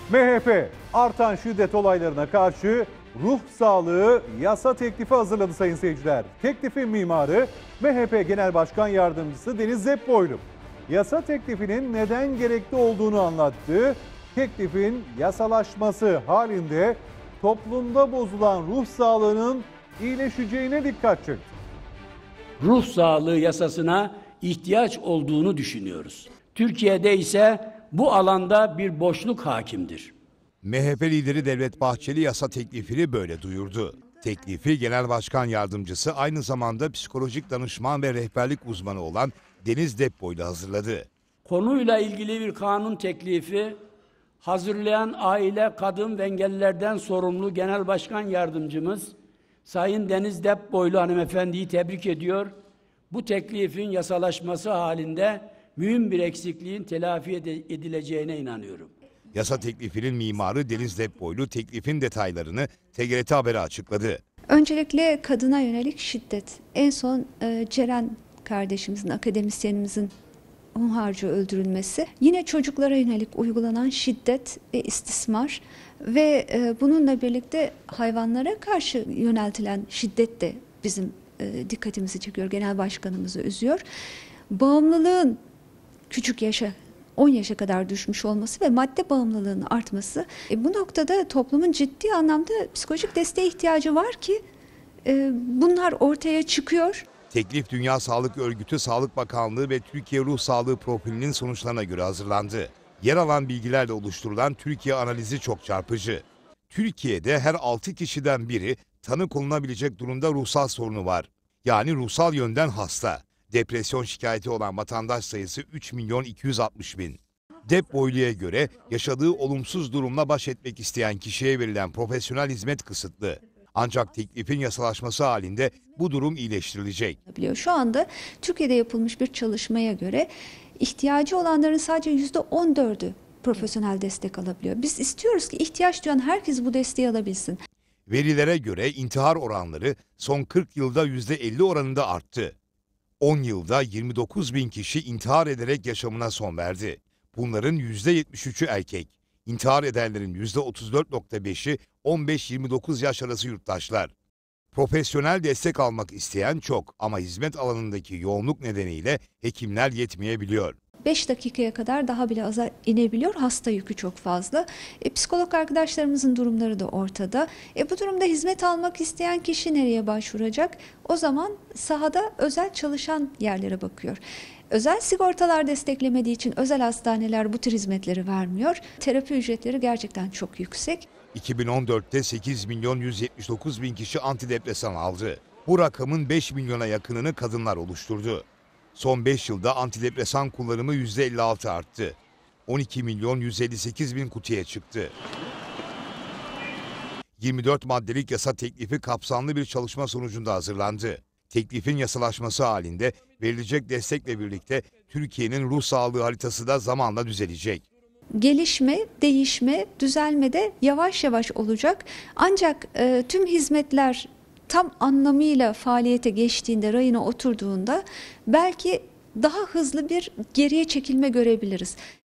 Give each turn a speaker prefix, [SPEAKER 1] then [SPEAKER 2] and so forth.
[SPEAKER 1] MHP artan şiddet olaylarına karşı ruh sağlığı yasa teklifi hazırladı sayın seyirciler. Teklifin mimarı MHP Genel Başkan Yardımcısı Deniz Zepboylu. Yasa teklifinin neden gerekli olduğunu anlattı. Teklifin yasalaşması halinde toplumda bozulan ruh sağlığının iyileşeceğine dikkat çekti.
[SPEAKER 2] Ruh sağlığı yasasına ihtiyaç olduğunu düşünüyoruz. Türkiye'de ise bu alanda bir boşluk hakimdir.
[SPEAKER 3] MHP lideri Devlet Bahçeli yasa teklifini böyle duyurdu. Teklifi Genel Başkan Yardımcısı aynı zamanda psikolojik danışman ve rehberlik uzmanı olan Deniz Zepboylu hazırladı.
[SPEAKER 2] Konuyla ilgili bir kanun teklifi hazırlayan Aile, Kadın ve Engellilerden sorumlu Genel Başkan Yardımcımız Sayın Deniz Zepboylu hanımefendiyi tebrik ediyor. Bu teklifin yasalaşması halinde mühim bir eksikliğin telafi edileceğine inanıyorum.
[SPEAKER 3] Yasa teklifinin mimarı Deniz Zepboylu teklifin detaylarını TGRT Haber'e açıkladı.
[SPEAKER 4] Öncelikle kadına yönelik şiddet. En son Ceren kardeşimizin, akademisyenimizin hunharca öldürülmesi. Yine çocuklara yönelik uygulanan şiddet ve istismar ve bununla birlikte hayvanlara karşı yöneltilen şiddet de bizim dikkatimizi çekiyor. Genel başkanımızı üzüyor. Bağımlılığın küçük yaşa 10 yaşa kadar düşmüş olması ve madde bağımlılığının artması. Bu noktada toplumun ciddi anlamda psikolojik desteğe ihtiyacı var ki bunlar ortaya çıkıyor.
[SPEAKER 3] Teklif Dünya Sağlık Örgütü, Sağlık Bakanlığı ve Türkiye Ruh Sağlığı Profili'nin sonuçlarına göre hazırlandı. Yer alan bilgilerle oluşturulan Türkiye analizi çok çarpıcı. Türkiye'de her 6 kişiden biri tanı konulabilecek durumda ruhsal sorunu var. Yani ruhsal yönden hasta. Depresyon şikayeti olan vatandaş sayısı 3.260.000. Zepboylu'ya göre yaşadığı olumsuz durumla baş etmek isteyen kişiye verilen profesyonel hizmet kısıtlı. Ancak teklifin yasalaşması halinde bu durum iyileştirilecek.
[SPEAKER 4] Şu anda Türkiye'de yapılmış bir çalışmaya göre ihtiyacı olanların sadece %14'ü profesyonel destek alabiliyor. Biz istiyoruz ki ihtiyaç duyan herkes bu desteği alabilsin.
[SPEAKER 3] Verilere göre intihar oranları son 40 yılda %50 oranında arttı. 10 yılda 29.000 kişi intihar ederek yaşamına son verdi. Bunların %73'ü erkek. İntihar edenlerin %34.5'i 15-29 yaş arası yurttaşlar. Profesyonel destek almak isteyen çok ama hizmet alanındaki yoğunluk nedeniyle hekimler yetmeyebiliyor.
[SPEAKER 4] 5 dakikaya kadar daha bile aza inebiliyor. Hasta yükü çok fazla. Psikolog arkadaşlarımızın durumları da ortada. Bu durumda hizmet almak isteyen kişi nereye başvuracak? O zaman sahada özel çalışan yerlere bakıyor. Özel sigortalar desteklemediği için özel hastaneler bu tür hizmetleri vermiyor. Terapi ücretleri gerçekten çok yüksek.
[SPEAKER 3] 2014'te 8.179.000 kişi antidepresan aldı. Bu rakamın 5 milyona yakınını kadınlar oluşturdu. Son 5 yılda antidepresan kullanımı %56 arttı. 12.158.000 kutuya çıktı. 24 maddelik yasa teklifi kapsamlı bir çalışma sonucunda hazırlandı. Teklifin yasalaşması halinde verilecek destekle birlikte Türkiye'nin ruh sağlığı haritası da zamanla düzelecek.
[SPEAKER 4] Gelişme, değişme, düzelme de yavaş yavaş olacak. Ancak tüm hizmetler tam anlamıyla faaliyete geçtiğinde, rayına oturduğunda belki daha hızlı bir geriye çekilme görebiliriz.